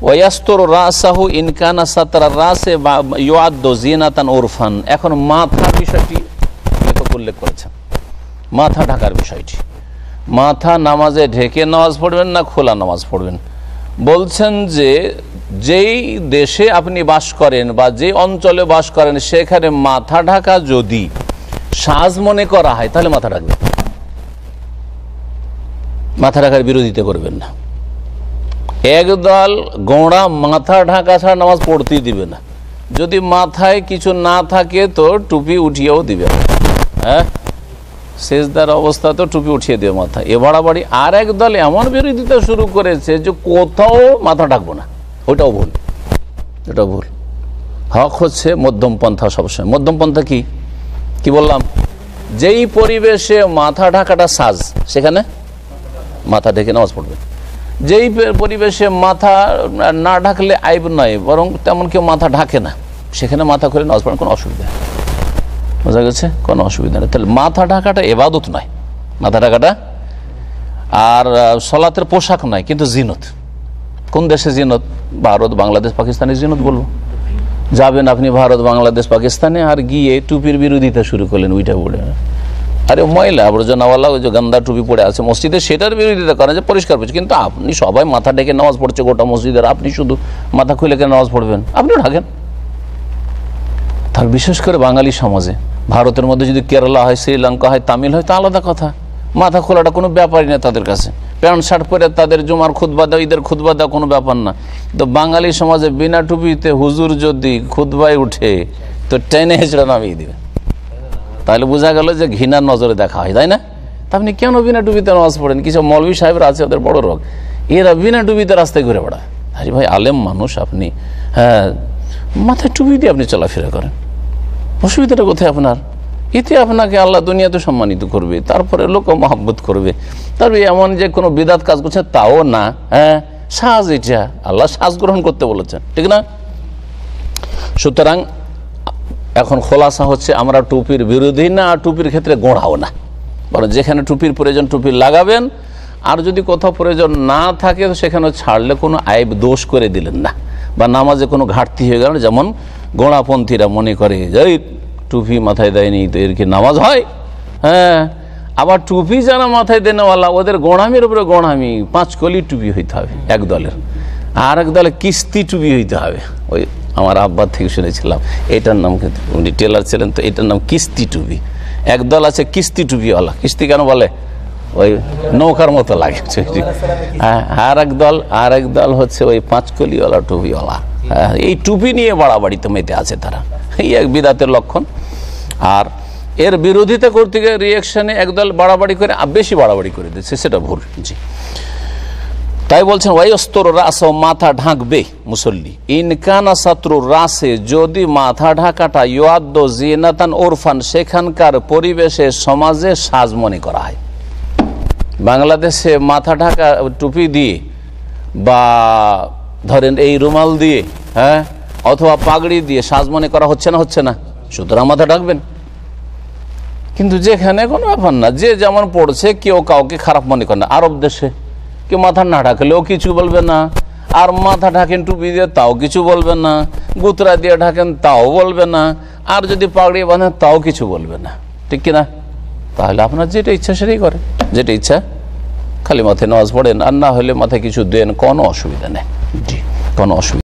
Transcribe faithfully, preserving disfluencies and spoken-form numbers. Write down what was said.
ওয়াস্তুর রাসাহু in কানা সাতরা রাসে ইউআদ্দু জিনাতান উরফান। এখন মাথা বিষয়টি লেখক উল্লেখ করেছেন, মাথা ঢাকার বিষয়টি। মাথা নামাজে ঢেকে নামাজ পড়বেন না খোলা নামাজ পড়বেন? বলছেন যে যেই দেশে আপনি বাস করেন বা যে অঞ্চলে বাস করেন সেখানে মাথা ঢাকা যদি সাজ মনে করা হয় তাহলে মাথা ঢাকবেন, মাথা ঢাকার বিরোধিতা করবেন না। একদল গোঁড়া মাথা ঢাকা ছাড়া নামাজ পড়তেই দিবে না, যদি মাথায় কিছু না থাকে তো টুপি উঠিয়েও দিবে, হ্যাঁ সেজদার অবস্থা তো টুপি উঠিয়ে দেবে মাথা, এ বাড়াবাড়ি। আর একদল এমন বিরোধিতা শুরু করেছে যে কোথাও মাথা ঢাকবো না, ওটাও ভুল, ওটাও ভুল। হক হচ্ছে মধ্যম পন্থা সবসময়। মধ্যম পন্থা কি কি বললাম? যেই পরিবেশে মাথা ঢাকাটা সাজ সেখানে মাথা ঢেকে নামাজ পড়বে, যেই পরিবেশে মাথা না ঢাকলে আইব নয় বরং তেমন কেউ মাথা ঢাকে না সেখানে মাথা খুলে নামাজ পড়েন, কোনো অসুবিধা নেই। বোঝা গেছে? কোনো অসুবিধা নেই। তাহলে মাথা ঢাকাটা এবাদত নয়, মাথা ঢাকাটা আর সলাতের পোশাক নয়, কিন্তু জিনত। কোন দেশে জিনত? ভারত, বাংলাদেশ, পাকিস্তানের জিনত বলবো। যাবেন আপনি ভারত, বাংলাদেশ, পাকিস্তানে আর গিয়ে টুপির বিরোধিতা শুরু করলেন, উইটা পড়ে, আরে ময়লা আবর্জনাওয়ালা ওই যে গান্দা টুপি পড়ে আছে মসজিদে, সেটার বিরোধিতা করেন যে পরিষ্কার পড়ছে, কিন্তু আপনি সবাই মাথা ঢেকে নামাজ পড়ছে গোটা মসজিদের, আপনি শুধু মাথা খুলে কেন নামাজ পড়বেন? আপনিও ঢাকেন। তার বিশেষ করে বাঙালি সমাজে, ভারতের মধ্যে যদি কেরালা হয়, শ্রীলঙ্কা হয়, তামিল হয়, তা আলাদা কথা, মাথা খোলাটা কোনো ব্যাপারই না তাদের কাছে। প্যান্ট শার্ট পরে তাদের জুমার খুতবা দেওয়া, ঈদের খুতবা দেওয়া কোনো ব্যাপার না। তো বাঙালি সমাজে বিনা টুপিতে হুজুর যদি খুতবায় উঠে তো টেনে হেঁচড়া নামিয়ে দিবে, তাহলে বোঝা গেল যে ঘৃণার নজরে দেখা হয়, তাই না? তা আপনি কেন বিনা টুপিতে নামাজ পড়েন? কিছু মৌলভী সাহেবরা আছে, ওদের বড় রোগ, এরা বিনা টুপিতে রাস্তায় ঘুরে বেড়ায়। আরে ভাই, আলেম মানুষ আপনি, হ্যাঁ মাথায় টুপি দিয়ে আপনি চলাফেরা করেন, অসুবিধাটা কোথায় আপনার? এতে আপনাকে আল্লাহ দুনিয়াতে সম্মানিত করবে, তারপরে লোক মহব্বত করবে। তারপরে এমন যে কোনো বিদাত কাজ করছে তাও না, হ্যাঁ সাজ, এটা আল্লাহ সাজ গ্রহণ করতে বলেছেন, ঠিক না? সুতরাং এখন খোলাসা হচ্ছে আমরা টুপির বিরোধী না, আর টুপির ক্ষেত্রে গোড়াও না, বরং যেখানে টুপির প্রয়োজন টুপি লাগাবেন, আর যদি কোথাও প্রয়োজন না থাকে তো সেখানে ছাড়লে কোনো আইব দোষ করে দিলেন না, বা নামাজে কোনো ঘাটতি হয়ে গেল। যেমন গোড়াপন্থীরা মনে করে যে টুপি মাথায় দেয়নি তো এর কি নামাজ হয়? হ্যাঁ, আবার টুপি যারা মাথায় দেনেওয়ালা ওদের গোড়ামির উপরে গোড়ামি, পাঁচ কলি টুপি হইতে হবে এক দলের, আর এক দলে কিস্তি টুপি হইতে হবে। ওই আমার আব্বার থেকে শুনেছিলাম, এটার নাম, উনি টেলার ছিলেন তো, এটার নাম কিস্তি টুপি। একদল আছে কিস্তি টুপিওয়ালা, কিস্তি কেন বলে? ওই নৌকার মতো লাগে। হ্যাঁ, আর এক দল আর এক দল হচ্ছে ওই পাঁচকলিওয়ালা টুপিওয়ালা। হ্যাঁ, এই টুপি নিয়ে বাড়াবাড়িতে মেতে আছে তারা, এই এক বিদাতের লক্ষণ। আর এর বিরোধিতা করতে গিয়ে রিয়াকশনে একদল বাড়াবাড়ি করে বেশি বাড়াবাড়ি করে দিচ্ছে, সেটা ভুল। জি, তাই বলছেন ওয়াইস্তর রাস, মাথা ঢাকবে মুসল্লি, ইনকানা সাতরুর রাসে, যদি মাথা ঢাকাটা ইউআদ্দু জিনাতান উরফান, সেখানকার পরিবেশে সমাজে সাজ মনে করা হয়। বাংলাদেশে মাথা ঢাকা টুপি দিয়ে বা ধরেন এই রুমাল দিয়ে, হ্যাঁ অথবা পাগড়ি দিয়ে সাজ মনে করা হচ্ছে না, হচ্ছে না, সুতরাং মাথা ঢাকবেন। কিন্তু যেখানে কোনো ব্যাপার না, যে যেমন পড়ছে, কেউ কাউকে খারাপ মনে করে না। আরব দেশে কেউ মাথা না ঢাকলেও কিছু বলবে না, আর মাথা ঢাকেন টুপি দিয়ে তাও কিছু বলবে না, গুতরা দিয়ে ঢাকেন তাও বলবে না, আর যদি পাগড়ি বাঁধেন তাও কিছু বলবে না, ঠিক কিনা? তাহলে আপনার যেটা ইচ্ছা সেটাই করেন, যেটা ইচ্ছা খালি মাথায় নামাজ পড়েন, আর না হলে মাথায় কিছু দেন, কোনো অসুবিধা নেই। জি, কোনো অসুবিধা